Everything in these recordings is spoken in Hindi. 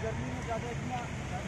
गर्मी में ज़्यादा इतना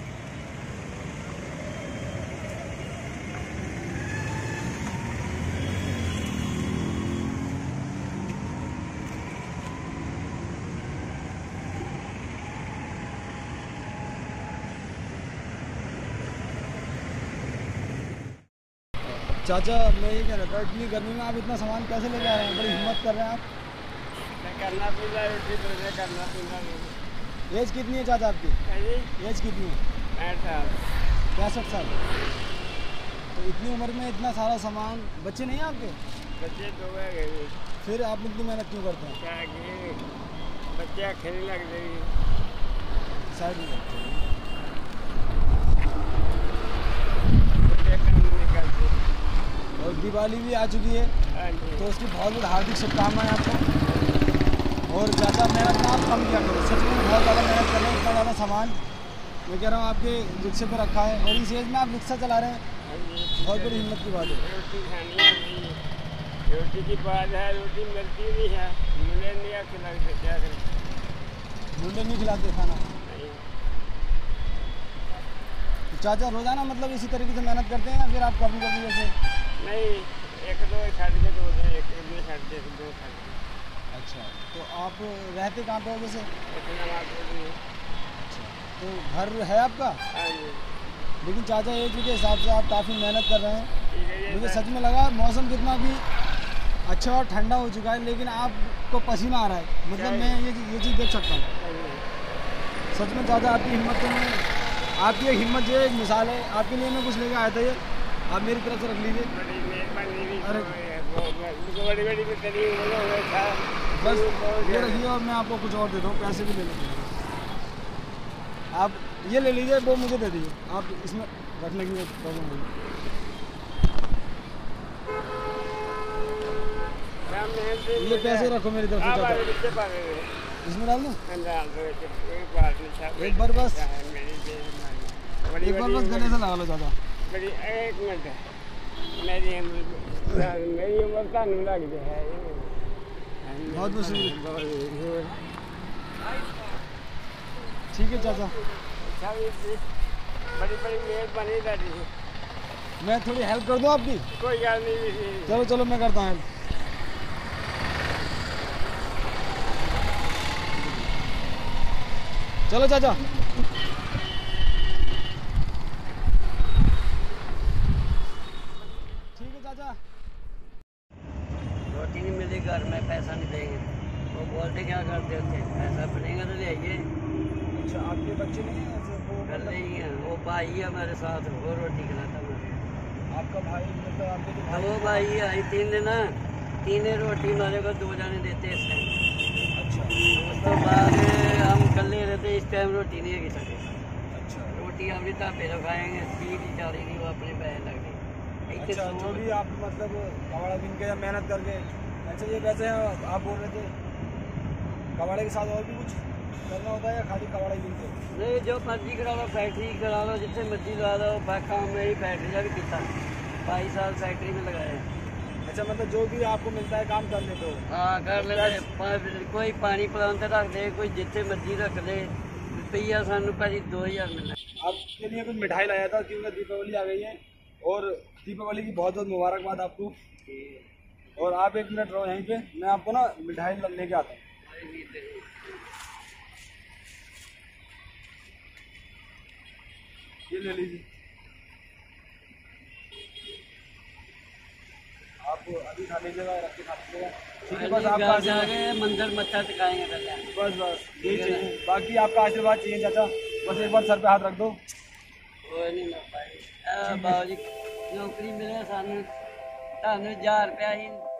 चाचा, मैं ये कह रहा था इतनी गर्मी में आप इतना सामान कैसे लेके आ रहे हैं? बड़ी हिम्मत कर रहे हैं आप। करना पीना रोटी तो करना पीना। एज कितनी है चाचा आपकी? एज कितनी है? 65 साल। तो इतनी उम्र में इतना सारा सामान, बच्चे नहीं हैं आपके? बच्चे तो गए, फिर आप इतनी मेहनत क्यों करते हैं? क्या कि बच्चे खेलने लग जाएगी साइड में और दिवाली भी आ चुकी है तो उसकी बहुत बहुत हार्दिक शुभकामनाएं आपको। और ज़्यादा मेहनत ना आप कम किया करो, सच में बहुत ज़्यादा मेहनत कर रहे हैं। इतना ज़्यादा सामान मैं कह रहा हूँ आपके रिक्शे पर रखा है और इस एज में आप रिक्शा चला रहे हैं, बहुत बड़ी हिम्मत की बात है। रोटी खानी, रोटी की बात है, रोटी मिलती नहीं है, मुझे नहीं खिलाते, क्या करें? मुंडे नहीं खिलाते खाना? तो चाचा रोज़ाना मतलब इसी तरीके से मेहनत करते हैं या फिर आप कभी कभी जैसे? नहीं, एक दो छट के दो है, एक में छट के दो छट के। अच्छा, तो आप रहते कहाँ पे हो वैसे? अच्छा, तो घर है आपका? लेकिन चाचा एज के हिसाब से आप काफ़ी मेहनत कर रहे हैं। मुझे सच में लगा मौसम कितना भी अच्छा और ठंडा हो चुका है लेकिन आपको पसीना आ रहा है, मतलब मैं ये चीज़ देख सकता हूँ। सच में चाचा आपकी हिम्मत तो मैं, आपकी एक हिम्मत जो एक मिसाल है। आपके लिए मैं कुछ लेकर आया था, ये आप मेरी तरफ से रख लीजिए। अरे बस ये रखिए और मैं आपको कुछ और देता हूँ, पैसे भी ले लीजिए। आप ये ले लीजिए, वो मुझे दे दीजिए, आप इसमें रखने की प्रॉब्लम होगी। ये पैसे रखो मेरी तरफ से, इसमें डाल दूँ एक बार बस, एक बार बस गले से लगा लो ज़्यादा। एक मिनट, मेरी उम्र का लग है, बहुत मुश्किल। ठीक है चाचा, बड़ी बड़ी मेहरबानी दादी, मैं थोड़ी हेल्प कर दूँ आपकी? कोई बात नहीं। चलो चलो मैं करता हूँ हेल्प। चलो चाचा। ठीक है चाचा। रोटी नहीं मिली घर में, पैसा नहीं देंगे, वो बोलते क्या करते थे, पैसा बनेगा तो ले आइए। अच्छा, आपके बच्चे नहीं हैं ऐसे? वो कर नहीं है, वो भाई है हमारे साथ, वो रोटी खिलाता मुझे। आपका भाई मतलब आपके जो भाई? वो भाई है, तीन दिन ना, तीन रोटी हमारे को 2 जाने देते इस टाइम। अच्छा, उस तो बाद हम कल्ले रहते, इस टाइम रोटी नहीं है सके। अच्छा, रोटी अपनी ढाबे तो खाएंगे, सीधी चारी नहीं, वो अपने पैसे लग गए। अच्छा, जो भी आप मतलब कबाड़ा बीन के या मेहनत करके, अच्छा ये वैसे आप बोल रहे थे कबाड़े के साथ और भी कुछ करना होता है या खाली कबाड़ा बीन के? नहीं, जो मर्जी करा लो, फैक्ट्री करा लो, जितने मर्जी लगा लो, काम मेरी फैक्ट्री का भी किया, 22 साल फैक्ट्री में लगाए। अच्छा, मतलब जो भी आपको मिलता है काम कर लेते हो? हाँ, कर लेते। कोई पानी पिलाने रख दे, कोई जितने मर्जी रख दे, रुपया सानू भाजी 2000 मिलना। आपके लिए कुछ मिठाई लाया था क्योंकि दीपावली आ गई है और दीपावली की बहुत बहुत मुबारकबाद आपको। और आप 1 मिनट रहो यहीं पे, मैं आपको ना मिठाई लेके आता हूँ। ये ले लीजिए, आप अभी खा लीजिएगा, रख के खा लीजिएगा। ठीक है, बस आपका आगे मंदिर मत्था टिकाएंगे पहले। बस बस यही चाहिए, बाकी आपका आशीर्वाद चाहिए चाचा। बस एक बार सर पे हाथ रख दो। कोई नहीं ना भाई, बाबू जी नौकरी मिले सानू, 1000 रुपया ही